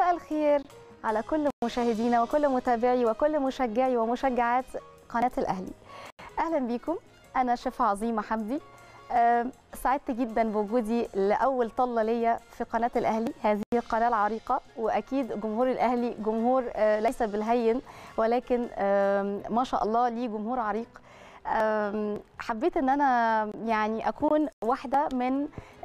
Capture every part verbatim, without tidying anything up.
مساء الخير على كل مشاهدينا وكل متابعي وكل مشجعي ومشجعات قناة الأهلي. أهلا بكم، أنا شيف عظيمة حمدي. أه سعدت جدا بوجودي لأول طلة ليا في قناة الأهلي، هذه القناة العريقة، وأكيد جمهور الأهلي جمهور أه ليس بالهين، ولكن أه ما شاء الله ليه جمهور عريق. حبيت ان انا يعني اكون واحده من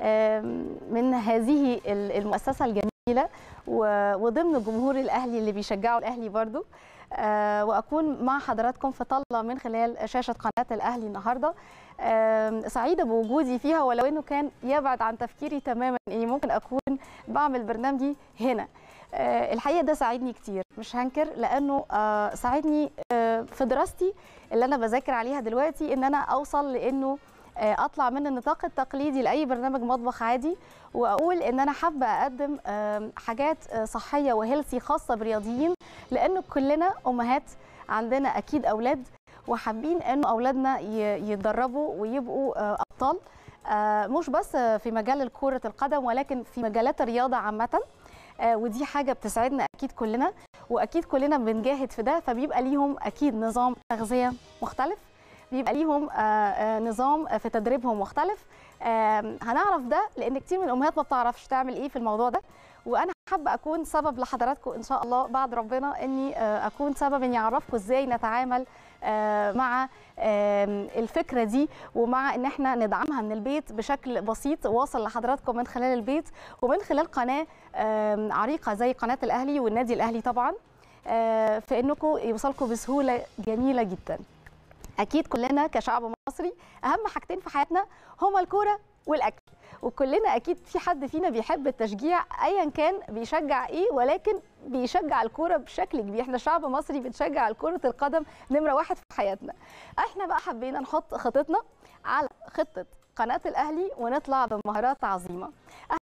من هذه المؤسسه الجميله وضمن جمهور الاهلي اللي بيشجعوا الاهلي برضو، واكون مع حضراتكم في طله من خلال شاشه قناه الاهلي النهارده. سعيده بوجودي فيها، ولو انه كان يبعد عن تفكيري تماما اني ممكن اكون بعمل برنامجي هنا. الحقيقه ده ساعدني كتير، مش هنكر، لانه ساعدني في دراستي اللي انا بذاكر عليها دلوقتي ان انا اوصل لانه اطلع من النطاق التقليدي لاي برنامج مطبخ عادي، واقول ان انا حابه اقدم حاجات صحيه وهيلثي خاصه برياضيين، لانه كلنا امهات عندنا اكيد اولاد، وحابين انه اولادنا يتدربوا ويبقوا ابطال، مش بس في مجال كرة القدم ولكن في مجالات الرياضه عامه. ودي حاجه بتسعدنا اكيد كلنا، واكيد كلنا بنجاهد في ده، فبيبقى ليهم اكيد نظام تغذيه مختلف، بيبقى ليهم نظام في تدريبهم مختلف. هنعرف ده لان كتير من الامهات ما بتعرفش تعمل ايه في الموضوع ده، وانا حابه اكون سبب لحضراتكم ان شاء الله بعد ربنا، اني اكون سبب اني اعرفكم ازاي نتعامل مع الفكره دي، ومع ان احنا ندعمها من البيت بشكل بسيط واصل لحضراتكم من خلال البيت ومن خلال قناه عريقه زي قناه الاهلي والنادي الاهلي طبعا، في انكم يوصلكم بسهوله جميله جدا. اكيد كلنا كشعب مصري اهم حاجتين في حياتنا هما الكوره والاكل، وكلنا اكيد في حد فينا بيحب التشجيع ايا كان بيشجع ايه، ولكن بيشجع الكوره بشكل كبير. احنا شعب مصري بنشجع كرة القدم نمره واحد في حياتنا. احنا بقى حبينا نحط خطتنا على خطه قناه الاهلي ونطلع بمهارات عظيمه.